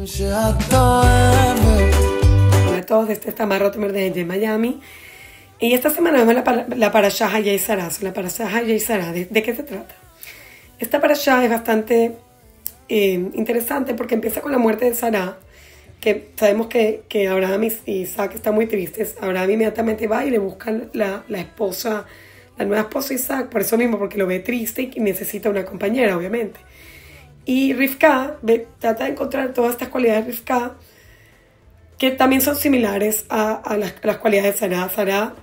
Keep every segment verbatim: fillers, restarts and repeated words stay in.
Hola a todos, este es Tamar Rotemer de Miami. Y esta semana vemos la, la parashá Hayei Sarah. La parashá Hayei Sarah, ¿de, ¿de qué se trata? Esta parashá es bastante eh, interesante porque empieza con la muerte de Sarah, que sabemos que, que Abraham y Isaac están muy tristes. Abraham inmediatamente va y le busca la, la esposa, la nueva esposa de Isaac, por eso mismo, porque lo ve triste y necesita una compañera, obviamente. Y Rivka ve, trata de encontrar todas estas cualidades de Rivka que también son similares a, a, las, a las cualidades de Sarah. Sarah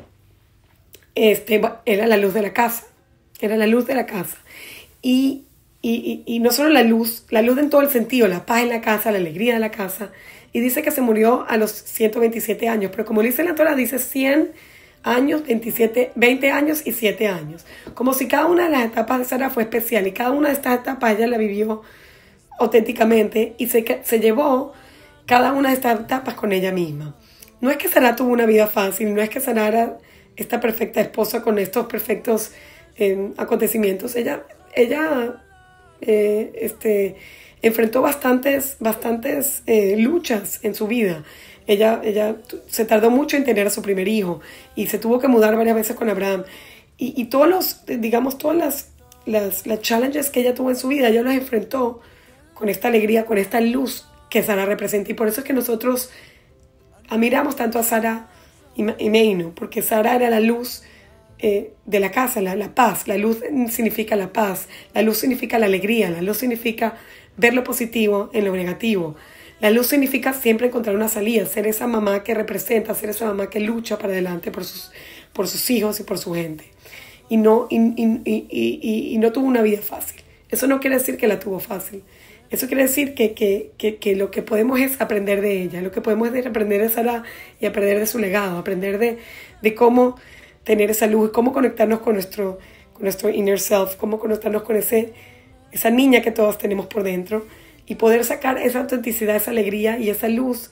este, era la luz de la casa, era la luz de la casa. Y, y, y, y no solo la luz, la luz en todo el sentido, la paz en la casa, la alegría de la casa. Y dice que se murió a los ciento veintisiete años, pero como dice la Torah, dice cien años, veintisiete, veinte años y siete años. Como si cada una de las etapas de Sarah fue especial y cada una de estas etapas ella la vivió auténticamente y se, se llevó cada una de estas etapas con ella misma. No es que Sarah tuvo una vida fácil, no es que Sarah era esta perfecta esposa con estos perfectos eh, acontecimientos. Ella, ella eh, este, enfrentó bastantes, bastantes eh, luchas en su vida. Ella, ella se tardó mucho en tener a su primer hijo y se tuvo que mudar varias veces con Abraham. Y, y todos los, digamos, todas las, las, las challenges que ella tuvo en su vida, ella los enfrentó con esta alegría, con esta luz que Sarah representa. Y por eso es que nosotros admiramos tanto a Sarah y Meinu, porque Sarah era la luz eh, de la casa, la, la paz. La luz significa la paz, la luz significa la alegría, la luz significa ver lo positivo en lo negativo. La luz significa siempre encontrar una salida, ser esa mamá que representa, ser esa mamá que lucha para adelante por sus, por sus hijos y por su gente. Y no, y, y, y, y, y no tuvo una vida fácil. Eso no quiere decir que la tuvo fácil. Eso quiere decir que, que, que, que lo que podemos es aprender de ella, lo que podemos es aprender de Sarah y aprender de su legado, aprender de, de cómo tener esa luz, cómo conectarnos con nuestro, con nuestro inner self, cómo conectarnos con ese, esa niña que todos tenemos por dentro y poder sacar esa autenticidad, esa alegría y esa luz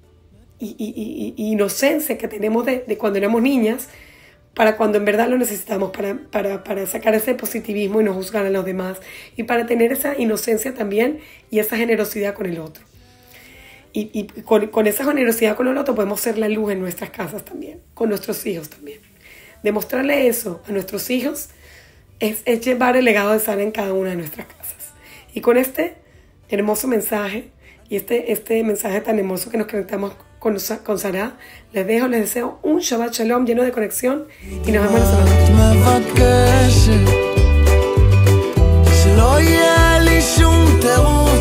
y, y, y, y inocencia que tenemos de, de cuando éramos niñas para cuando en verdad lo necesitamos, para, para, para sacar ese positivismo y no juzgar a los demás, y para tener esa inocencia también y esa generosidad con el otro. Y, y con, con esa generosidad con el otro podemos ser la luz en nuestras casas también, con nuestros hijos también. Demostrarle eso a nuestros hijos es, es llevar el legado de Sarah en cada una de nuestras casas. Y con este hermoso mensaje, y este, este mensaje tan hermoso que nos conectamos con, con Sarah, les dejo, les deseo un Shabbat Shalom lleno de conexión y nos vemos la semana.